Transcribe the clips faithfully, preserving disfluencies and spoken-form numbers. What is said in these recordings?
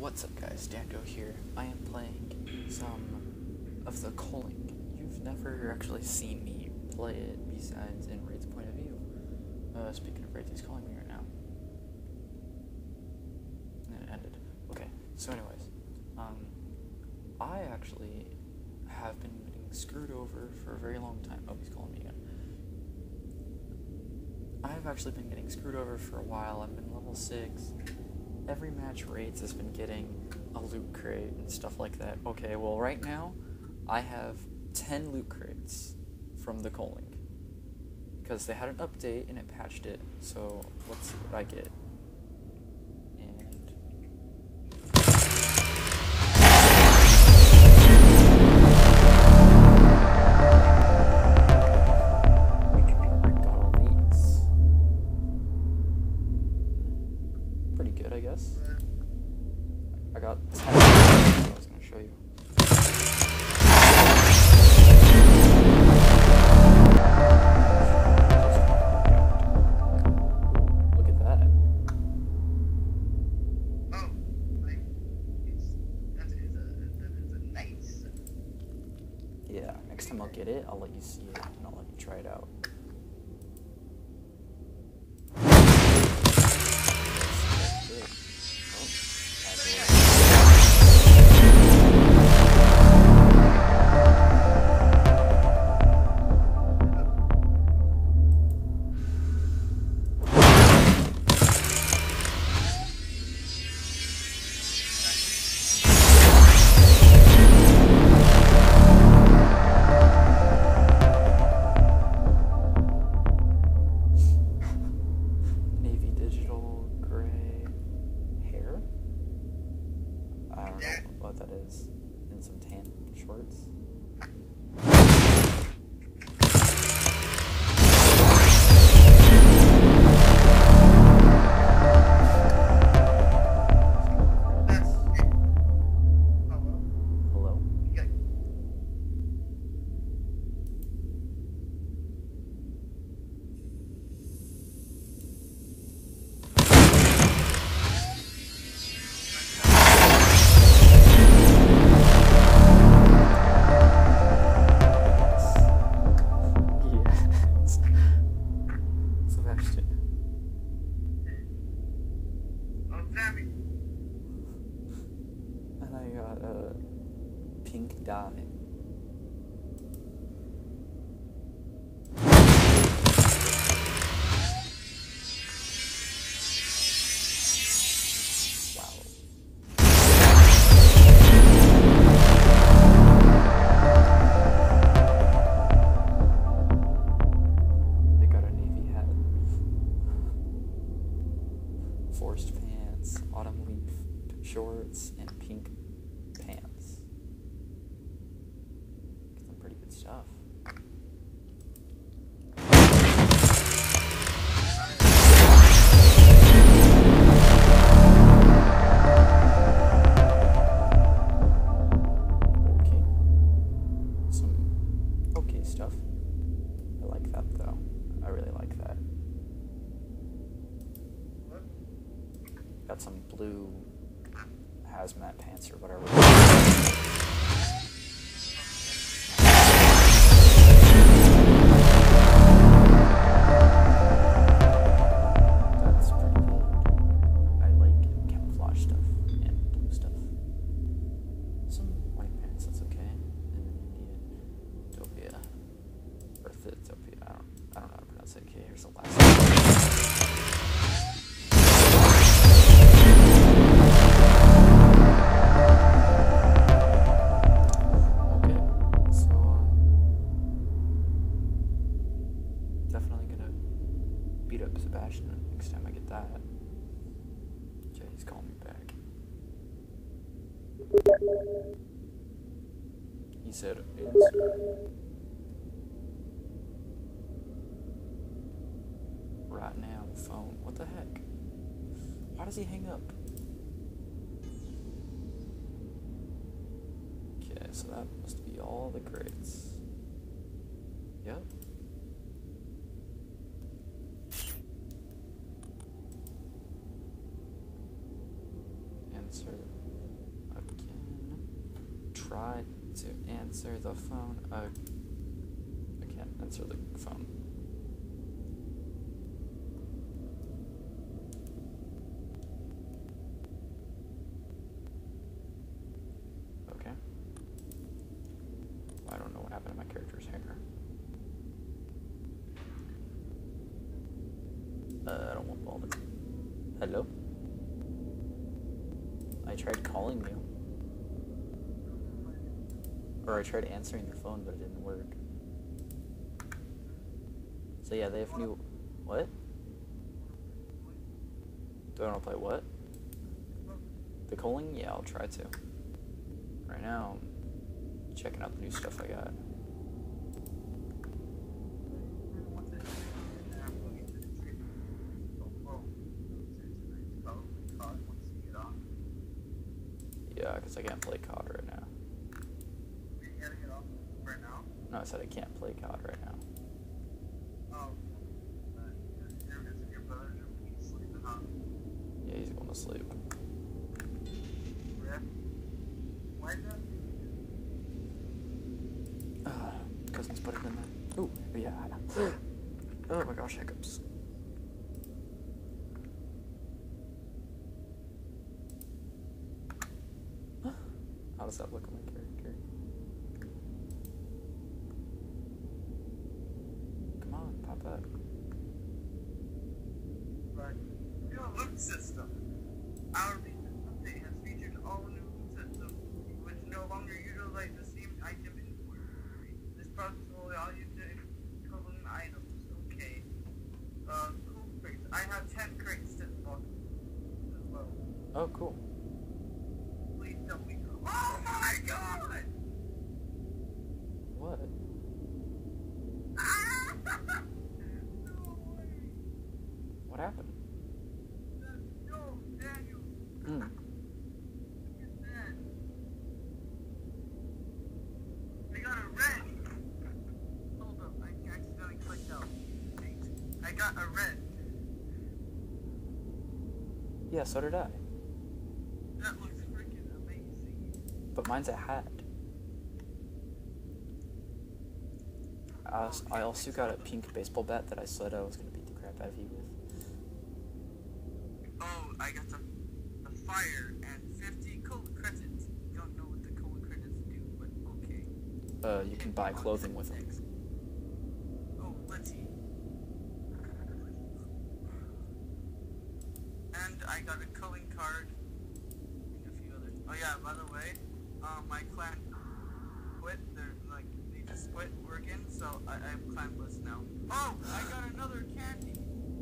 What's up guys, Dando here. I am playing some of the Culling. You've never actually seen me play it besides in Raid's point of view. Uh, speaking of Raid, he's calling me right now. And it ended. Okay, so anyways, um, I actually have been getting screwed over for a very long time. Oh, he's calling me again. I've actually been getting screwed over for a while. I've been level six. Every match Raids has been getting a loot crate and stuff like that. Okay, well right now, I have ten loot crates from the Culling. Because they had an update and it patched it, so let's see what I get. And... I got all these. Pretty good, I guess. I got ten. I was gonna show you. Ooh, look at that. Oh, like, it's, that is a, that is a nice. Yeah, next time I'll get it, I'll let you see it and I'll let you try it out. I don't know what that is. And some tan shorts. Hello? And I got a pink dye. Wow. I got a navy hat. Forced pants, autumn leaf shorts, and pink pants. Some pretty good stuff. Okay. Some okay stuff. I like that though. I really like that. Got some blue hazmat pants or whatever. That's pretty good. I like camouflage stuff and blue stuff. Some white pants, that's okay. And then Utopia. Earth Utopia. I don't I don't know how to pronounce it. Okay, here's the last one. Beat up Sebastian next time I get that. Okay, he's calling me back. He said, answer. Right now, phone. What the heck? Why does he hang up? Okay, so that must be all the crates. Yep. Answer. try to answer the phone. Uh, I can't answer the phone. Okay. I don't know what happened to my character's hair. Uh, I don't want balding. Hello? I tried calling you. Or I tried answering the phone, but it didn't work. So yeah, they have new... What? Do I want to play what? The Culling? Yeah, I'll try to. Right now, I'm checking out the new stuff I got. Yeah, because I can't play C O D right now. No, I said I can't play C O D right now. Oh. Isn't your brother he's sleeping, huh? Yeah, he's going to sleep. Yeah. Why is that? Uh, cousin's put it in there. Ooh, yeah. Oh my gosh, hiccups. How does that look on my character? Come on, pop up. Right. New loot system. Our recent update has featured all new loot systems, which no longer utilize the same item inventory. This process will allow you to equivalent items. Okay. Uh, cool crates. I have ten crates to unlock as well. Oh, cool. Please tell me. Oh my god! What? Ah! No way! What happened? No, Daniel! Hmm. Look at that. I got a red. Hold up, I accidentally clicked out. Wait. I got a red. Yeah, so did I. That looks freaking amazing. But mine's a hat. I also, I also got a pink baseball bat that I said I was going to beat the crap out of you with. Oh, I got the, the fire and fifty cold credits. Don't know what the cold credits do, but okay. Uh, you can buy clothing with them. Oh, let's see. And I got a culling card and a few others. Oh yeah, by the way, um, my clan quit. They're like they just quit working, so I, I'm clanless now. Oh, I got another candy.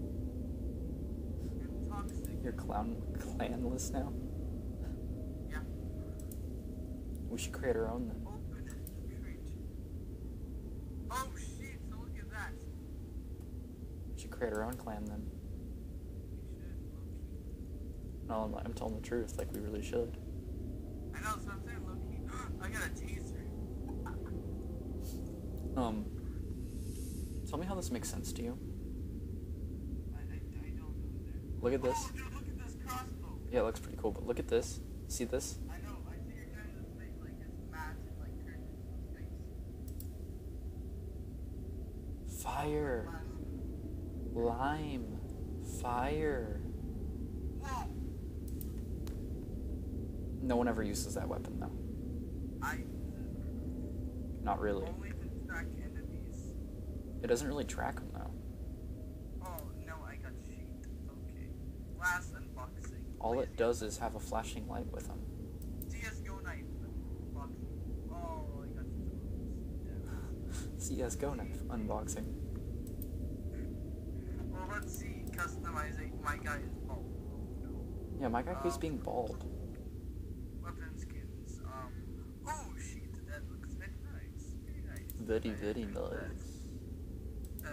And toxic. You're clown clanless now? Yeah. We should create our own then. Open it. Crate. Oh shit! So look at that. We should create our own clan then. We should low key. No, I'm, I'm telling the truth, like we really should. I know, so I'm saying low key. I got a taser. Um, tell me how this makes sense to you. I, I, I don't know there. Look at this. Oh, dude, look at this crossbow. Yeah, it looks pretty cool, but look at this. See this? I know. I see your guys' face like it's massive, like curtains. Nice. Fire. Lime. Fire. Whoa. No one ever uses that weapon, though. I Not really. only to track enemies. It doesn't really track them, though. Oh no, I got sheet. Okay. Last unboxing. All Please it does is have a flashing light with them. C S G O knife. Unboxing. Oh, I got two. C S G O knife unboxing. Well, let's see. Customizing. My guy is bald. Oh no. Yeah, my guy keeps Um, being bald. Weapon skins. Um. Oh shit, that looks very nice. Very nice. Very, I very like that. nice. Uh.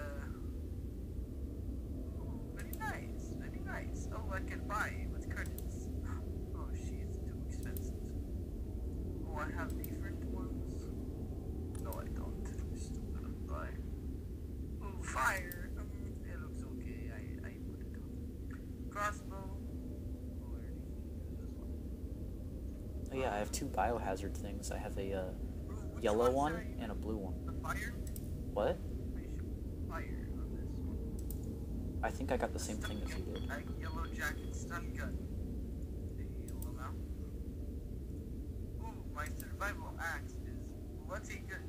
Oh, very nice. Very nice. Oh, I can buy it with credits. Oh shit, it's too expensive. Oh, I have different ones. No, I don't. I'm still gonna buy. Oh, fire. Um, it looks okay. I I put it on. Crossbow. Oh, I already used this one. Oh yeah, I have two biohazard things. I have a uh, Which yellow ones one are you- and a blue one. The fire? What? I should fire on this one. I think I got the same thing as you did. A yellow jacket stun gun. The yellow now. Ooh, my survival axe is bloody good.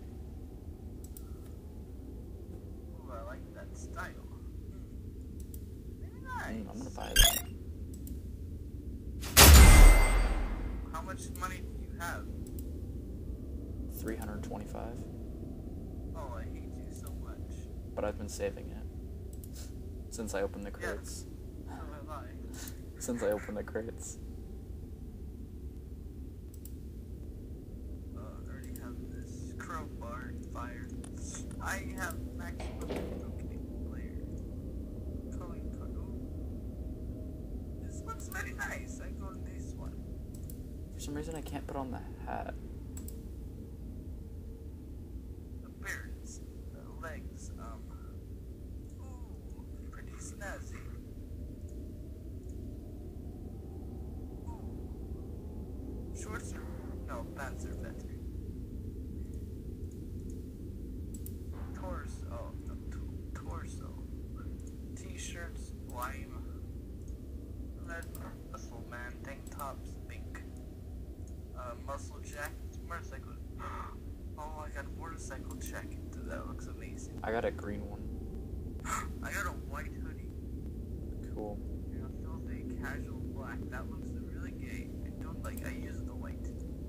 Ooh, I like that style. Very nice. Mm, I'm gonna buy that. How much money do you have? three hundred twenty-five. Oh, I hate you so much. But I've been saving it. Since I opened the crates. So have I. Since I opened the crates. Uh, I already have this crowbar and fire. I have maximum okay player. Culling Case. This looks very nice. I go this one. For some reason I can't put on the hat. Appearance. Uh, legs. Um. Ooh, pretty snazzy. Ooh. Shorts are no pants are better. Torso, no, t- torso. T-shirts, lime. Red muscle man, tank tops, pink. Uh, muscle jackets, motorcycle. Oh, I got a motorcycle jacket. That looks amazing. I got a green one. I got a white hoodie. Cool. You know, filthy casual black. That looks really gay. I don't like. I use the white.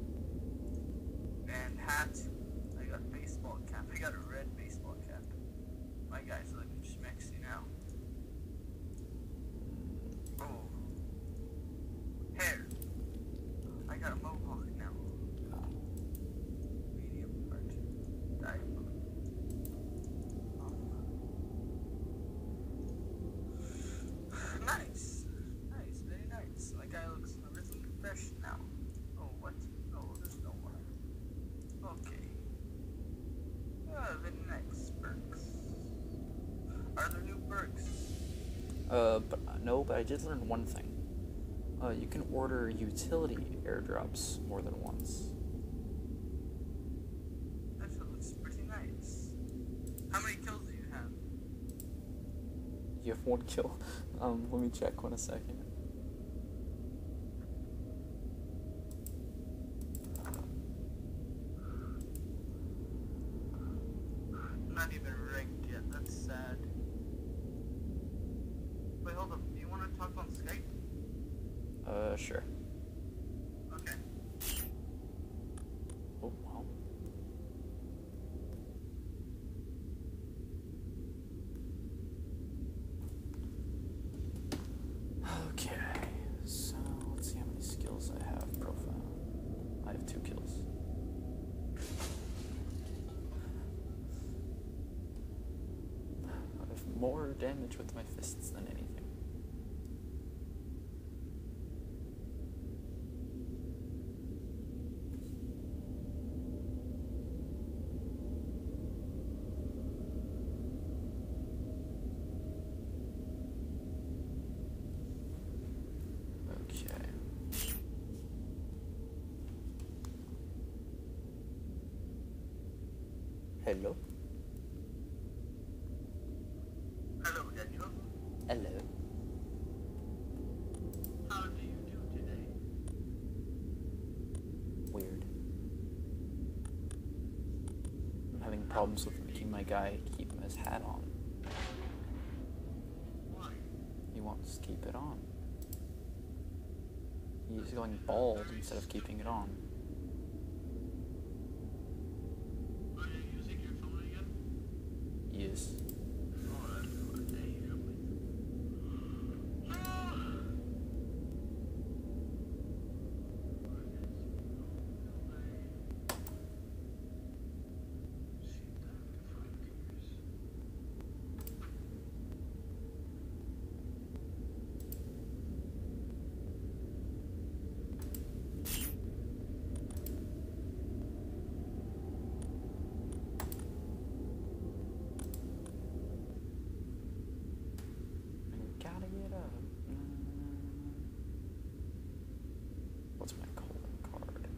And hat. I got a baseball cap. I got a red baseball cap. My guy's looking schmexy now. Oh. Hair. I got a mohawk now. Medium part. Diaper. Nice. Nice, very nice. My guy looks really fresh now. Oh, what? Oh, there's no more. Okay. Ah, very nice. Perks. Are there new perks? Uh, but uh, no, but I did learn one thing. Uh, you can order utility airdrops more than once. That looks pretty nice. How many kills do you have? You have one kill. Um, let me check one a second. Not even ranked yet. That's sad. Wait, hold up. Do you want to talk on Skype? Uh, sure. Okay. Oh, wow. Okay, so let's see how many skills I have. Profile. I have two kills. I have more damage with my fists than anything. Okay. Hello? Hello, Daniel. Hello. How do you do today? Weird. I'm having problems with making my guy keep his hat on. Why? He wants to keep it on. He's going bald instead of keeping it on. Are you using your phone again? Yes. Oh, that's what I hate him with. I gotta get up. Mm. What's my calling card?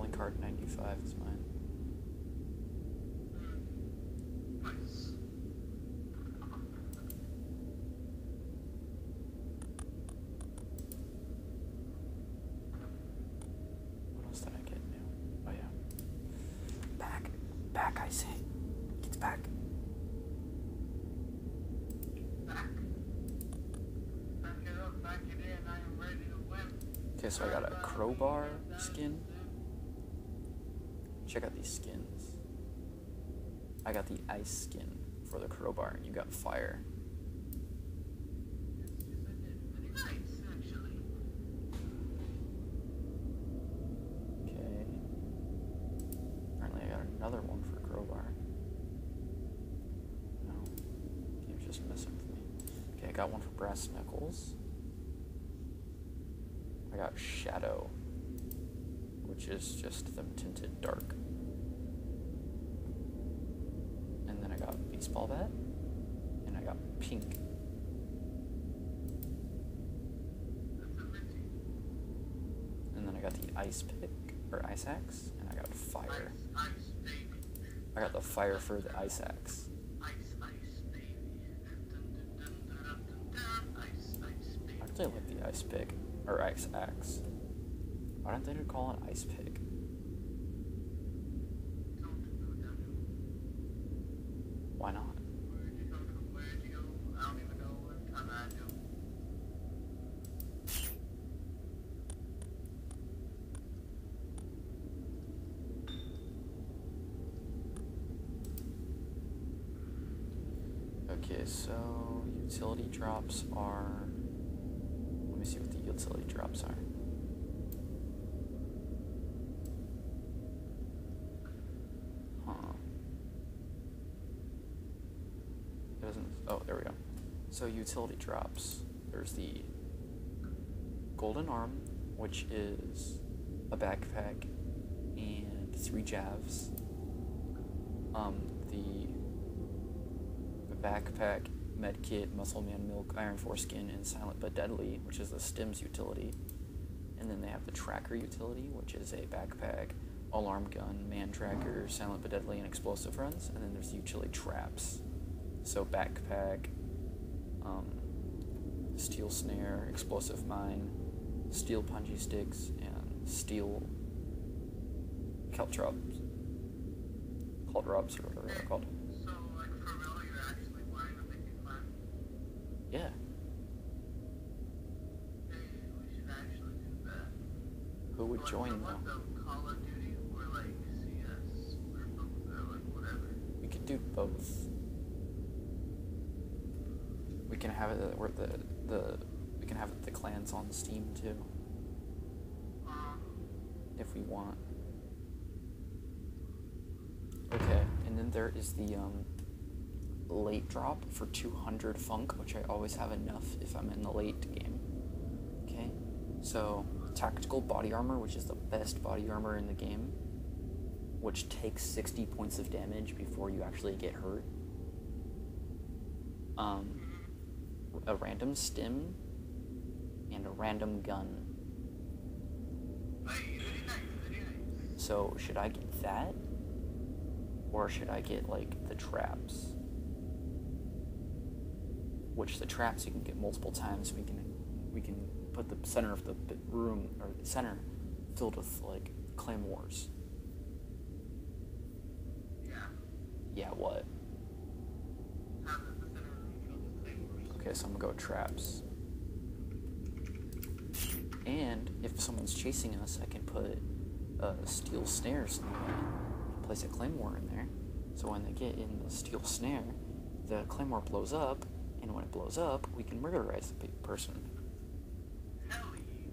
card ninety-five is mine. Nice. What else did I get new? Oh yeah. Back. Back, I say. It's back. Back. Back it up, back it in, I am ready to win. Okay, so I got a crowbar skin. Check out these skins. I got the ice skin for the crowbar, and you got fire. Yes, yes, I did. Pretty nice, actually. Okay. Apparently I got another one for crowbar. No. Game's just messing with me. Okay, I got one for brass knuckles. I got shadow, which is just them tinted dark. And then I got baseball bat, and I got pink. That's a Richie. And then I got the ice pick, or ice axe, and I got fire. Ice, ice, baby. I got the fire for the ice axe. Ice, ice, baby. Dun, dun, dun, dun, dun, dun, dun. Ice, ice, baby. I actually like the ice pick, or ice axe. Why don't they call it ice pick? Don't know, don't know. Why not? Where'd you come from? Where'd you go? I don't even know what time I do. Okay, so utility drops are... Let me see what the utility drops are. Huh. It doesn't... Oh, there we go. So utility drops. There's the golden arm, which is a backpack and three javs. Um, the backpack, medkit, muscle man milk, iron foreskin, and silent but deadly, which is the stims utility. And then they have the tracker utility, which is a backpack, alarm gun, man tracker, silent but deadly, and explosive runs. And then there's the utility traps. So backpack, um, steel snare, explosive mine, steel punji sticks, and steel caltrops. Caltrops, or whatever they're called. So, like, for real, you're actually wanting to make it fun? Yeah. Hey, we should actually do that. Who would Like, join, for what, though? though? Call of Duty or, like, C S or both, or, like, whatever? We could do both. We can have it where the the we can have the clans on Steam too, Um, if we want. Okay, and then there is the um, late drop for two hundred funk, which I always have enough if I'm in the late game. Okay, so tactical body armor, which is the best body armor in the game, which takes sixty points of damage before you actually get hurt. Um, a random stim, and a random gun. very nice, very nice. So should I get that? Or should I get, like, the traps? Which the traps you can get multiple times. We can we can put the center of the room, or the center, filled with, like, claymores. Yeah. Yeah, what? Have the center of the room filled with claymores. Okay, so I'm gonna go traps. And if someone's chasing us, I can put uh, steel snares in the way. Place a claymore in there, so when they get in the steel snare, the claymore blows up, and when it blows up, we can murderize the pe- person. Hell yeah.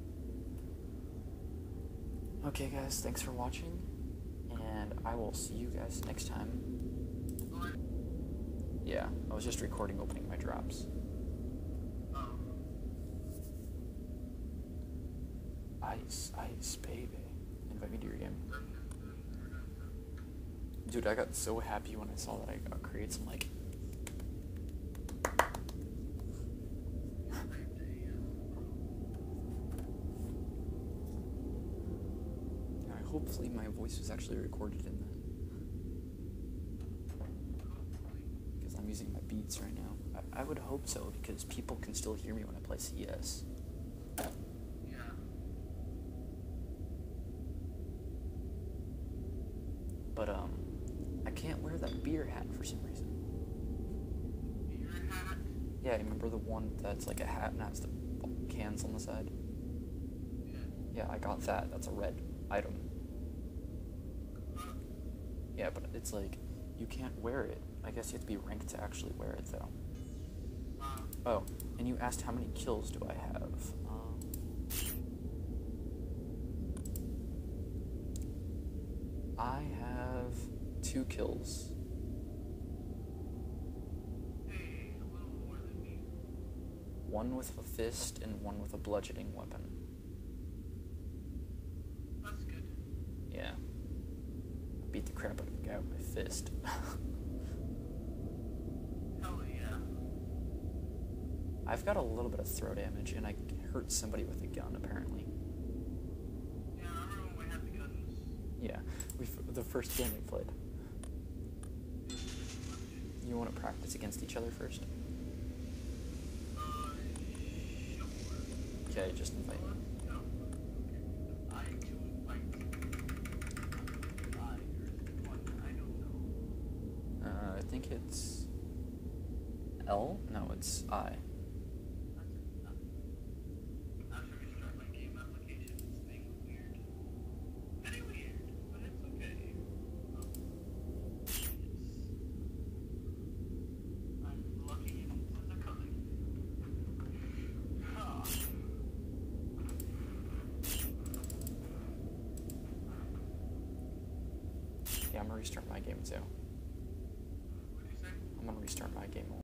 Okay guys, thanks for watching, and I will see you guys next time. What? Yeah, I was just recording opening my drops. Oh. Ice, ice, baby. Invite me to your game. Dude, I got so happy when I saw that I got create some, like... I hope hopefully my voice was actually recorded in that. Because I'm using my beats right now. I, I would hope so, because people can still hear me when I play C S. Yeah. But, um, I can't wear that beer hat for some reason. Beer hat? Yeah, you remember the one that's like a hat and has the cans on the side? Yeah. Yeah, I got that. That's a red item. Huh. Yeah, but it's like, you can't wear it. I guess you have to be ranked to actually wear it, though. Uh, Oh, and you asked how many kills do I have? Um, I have two kills. hey, a little more than me. One with a fist and one with a bludgeoning weapon. That's good. Yeah. I beat the crap out of a guy with my fist. Hell yeah. I've got a little bit of throw damage, and I hurt somebody with a gun, apparently. Yeah, I remember when we had the guns. Yeah, we the first game we played. You want to practice against each other first? Uh, sure. Okay, just invite me. Let's go. I to invite. I, there's one, I don't know. Uh, I think it's L? No, it's I. That's it. No. After we start my game application, it's being weird. Very weird, but it's okay. Um, it's, I'm lucky into the culling. Huh. Yeah, I'm gonna restart my game too. What do you say? I'm gonna restart my game.